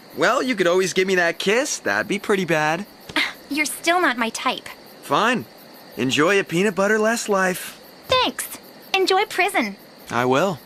Well, you could always give me that kiss. That'd be pretty bad. You're still not my type. Fine. Enjoy a peanut butter-less life. Thanks. Enjoy prison. I will.